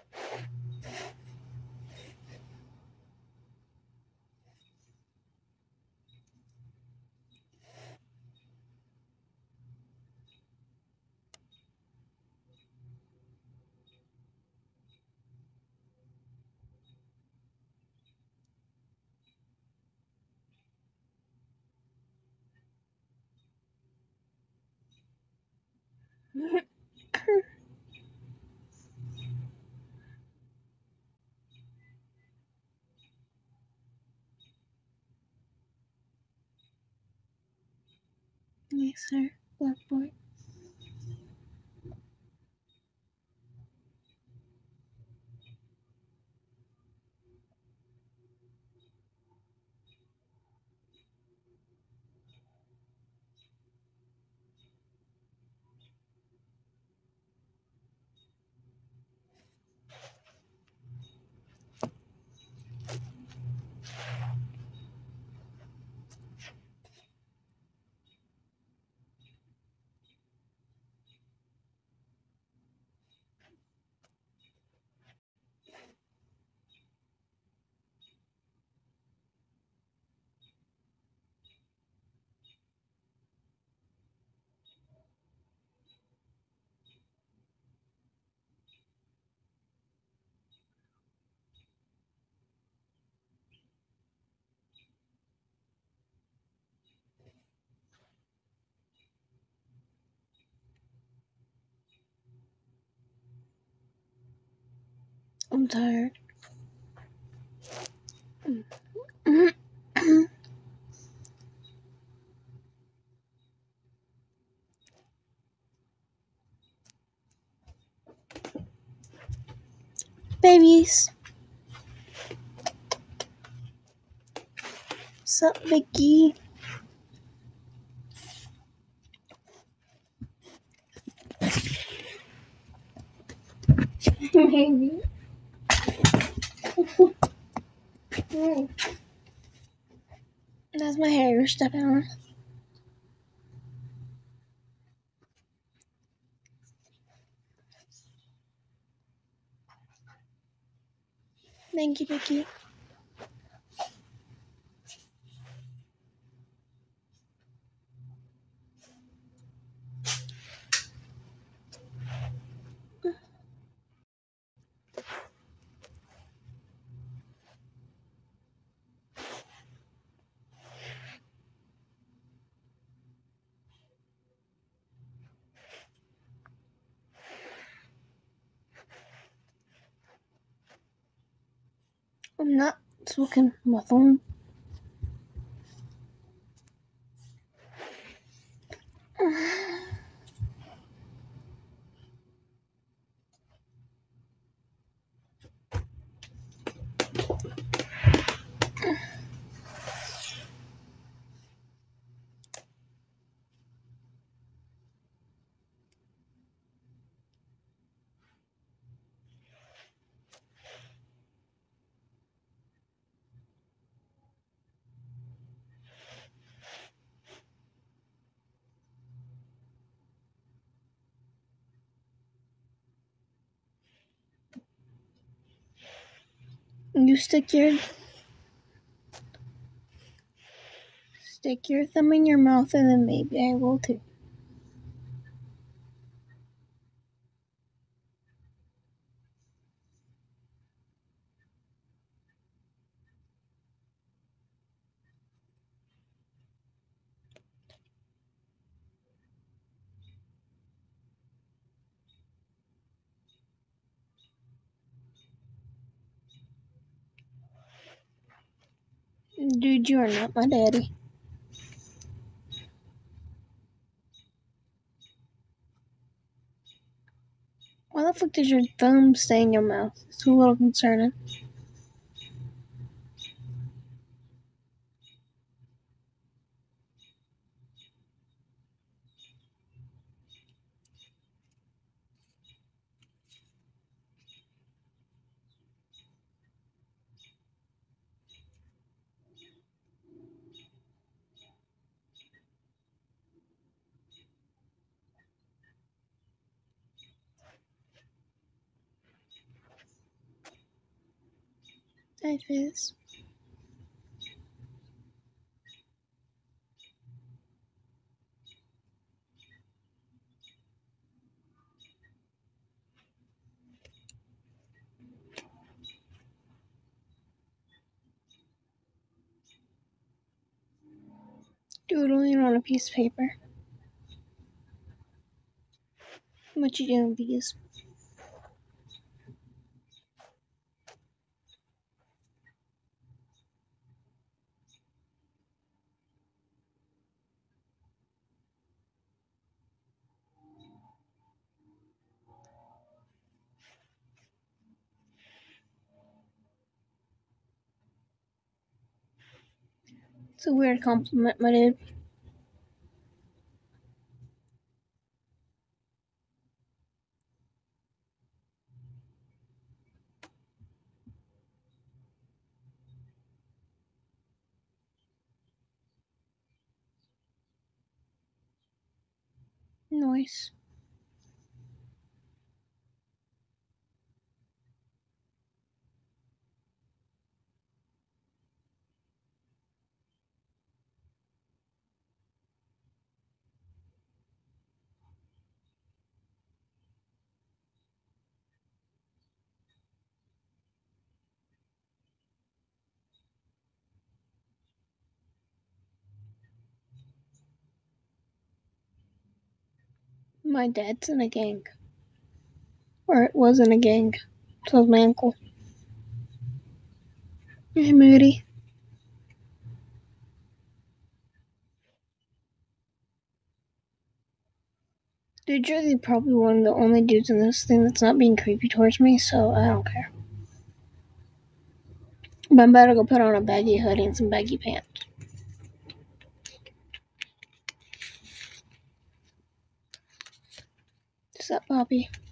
Yes, sir. Blackboard. I'm tired. Babies. What's up, Vicky? Maybe. That's my hair you're stepping on. Thank you, Vicky. I'm not looking at my phone. You stick your thumb in your mouth and then maybe I will too. Dude, you are not my daddy. Why the fuck does your thumb stay in your mouth? It's a little concerning. Life is. Doodling on a piece of paper. What you doing, bees? It's a weird compliment, my dude. Nice. My dad's in a gang. Or it was in a gang. So was my uncle. Hey, Moody. Dude, you're probably one of the only dudes in this thing that's not being creepy towards me, so I don't care. But I'm about to go put on a baggy hoodie and some baggy pants. What's up, Poppy?